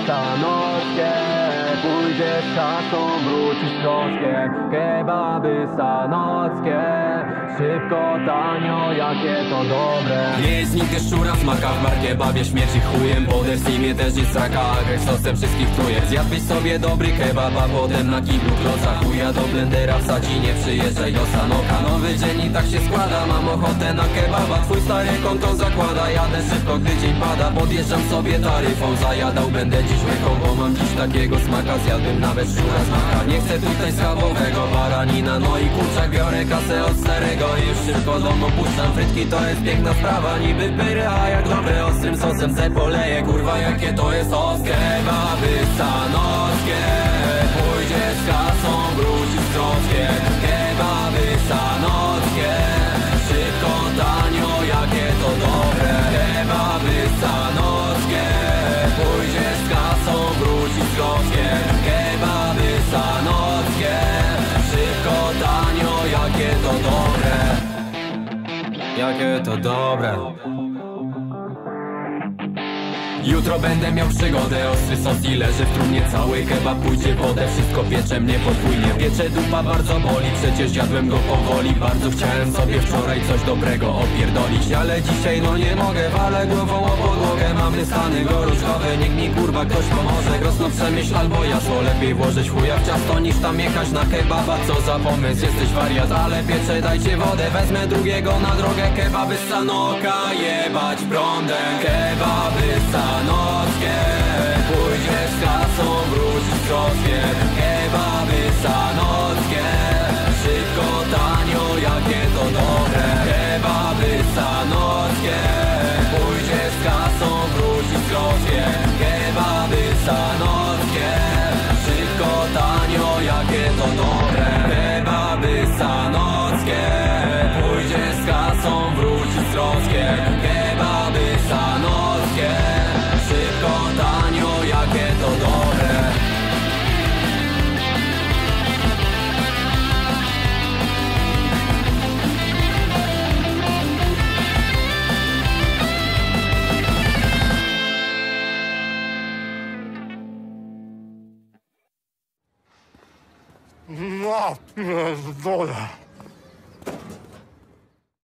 sanockie. Pójdziesz kasą, wrócisz troskiem. Kebaby sanockie. Szybko, tanio, jakie to dobre. Nie jest nigdy szczura, smaka w bar kebabie śmierci chujem. Poder w teamie też jest straka, agres sosem wszystkich truje. Zjadłbyś sobie dobry kebab, a potem na kiblu kloca. Chuja do blendera wsadzi, nie przyjeżdżaj do Sanoka. Nowy dzień i tak się składa, mam ochotę na kebaba. Twój stary konto zakłada, jadę szybko, gdy dzień pada. Podjeżdżam sobie taryfą, zajadał będę dziś łyką. Bo mam dziś takiego smaka, zjadłbym nawet szczura smaka. Nie chcę tutaj schabowego, baranina, no i kurczak. Biorę kasę od starego i już szybko dom opuszczam. Frytki to jest piękna sprawa, niby pyry, a jak dobre ostrym sosem se poleję. Kurwa jakie to jest os. Kebaby sanockie. Pójdziesz z kasą, wrócisz z troskiem. Kebaby sanockie. Szybko, tanio, jakie to dobre. Kebaby sanockie. Pójdziesz z kasą, wrócisz z troskiem. Kebaby sanockie. Szybko, tanio, jakie to dobre. Jakie to dobre. Jutro będę miał przygodę, ostry sos i leży w trumnie. Cały kebab pójdzie wodę, wszystko piecze mnie podwójnie. Piecze dupa bardzo boli, przecież jadłem go powoli. Bardzo chciałem sobie wczoraj coś dobrego opierdolić, ale dzisiaj no nie mogę, walę głową o podłogę. Mamy stany gorączkowe, niech mi kurwa ktoś pomoże. Grosno przemyśl albo jasło, lepiej włożyć chuja w ciasto niż tam jechać na kebaba. Co za pomysł, jesteś wariat, ale piecze dajcie wodę. Wezmę drugiego na drogę, kebaby z Sanoka, jebać prądem. Kebaby z sanockie. Pójdziesz z kasą, wrócisz z troskiem. Kebaby sanockie. Szybko, tanio, jakie to dobre. Kebaby sanockie. Pójdziesz z kasą, wrócisz z troskiem. Kebaby sanockie. Szybko, tanio, jakie to dobre. Kebaby sanockie. Pójdziesz z kasą, wrócisz z troskiem. Kebaby sanockie. Szybko, tanio, jakie to dobre. No, pierdolę.